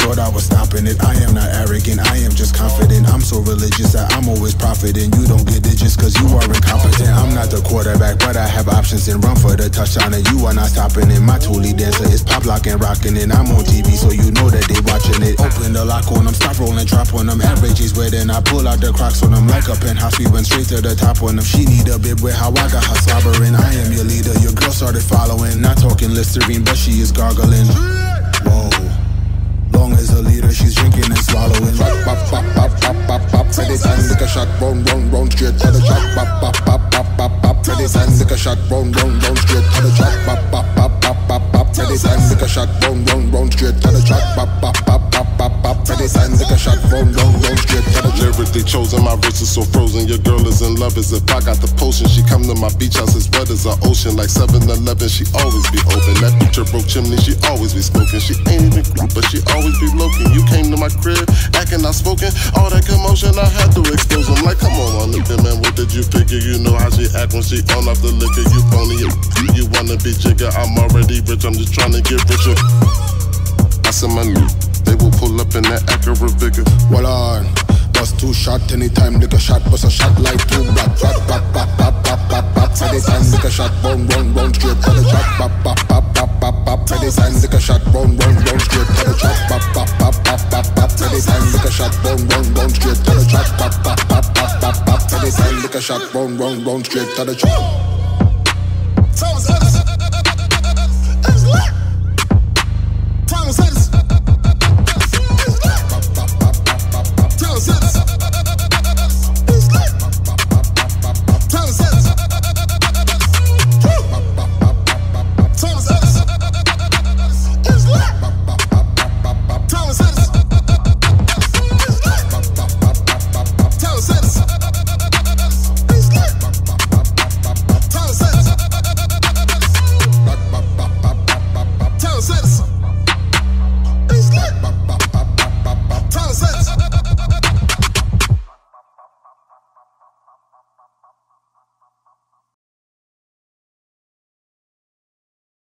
thought I was stopping it. I am not arrogant, I am just confident. I'm so religious that I'm always profiting. You don't get it just cause you are incompetent. I'm not the quarterback, but I have options and run for the touchdown, and you are not stopping it. My Thule dancer is pop locking, rocking it. I'm on TV, so you know that they watching it. Open the lock on them, stop rolling, drop on them. Average is wet and I pull out the Crocs on them. Like a penthouse, we went straight to the top on them. She need a bib with how I got her slobbering. I am your leader, your girl started following. Not talking Listerine, but she is gargling. Whoa. Long as a leader, she's drinking and swallowing. Pop, pop, pop, pop, pop, pop. Ready time, lick a shot, round, round, round, straight to the shot. Pop, pop, pop, pop, pop, pop. Ready time, lick a shot, round, round, round, straight to the shot. Pop, pop, pop, pop, pop, pop. Ready time, lick a shot, round, round, round, straight to the shot. Pop, pop, pop, pop, pop, pop. Ready time, lick a shot, round, round, round, straight to the shot. Lyrically chosen, my wrist is so frozen. Your girl is in love as if I got the potion. She come to my beach house as wet as an ocean. Like 7-Eleven, she always be open. That picture broke chimney, she always be smoking. She ain't even cool, but she always be looking. You came to my crib, acting outspoken. All that commotion, I had to expose them. Like, come on, my nigga, man, what did you figure? You know how she act when she on off the liquor. You phony, you wanna be jigger. I'm already rich, I'm just trying to get richer. I said my new, they will pull up in that Acura Vigor. Well on, bust 2 shot anytime, lick a shot, bust a shot like 2 black. Pop, pop, pop, pop, pop, pop, pop. Ready time, lick a shot, round, round, round, straight to the shot. Pop, pop, pop, pop, pop, pop. Ready time, lick a shot, round, round, round, straight to the shot. Pop, pop, pop, pop, pop, pop. Ready time, lick a shot, round, round, round, straight to the shot. Pop, pop, pop, pop, pop, pop. Ready time, lick a shot, round, round, round, straight to the shot.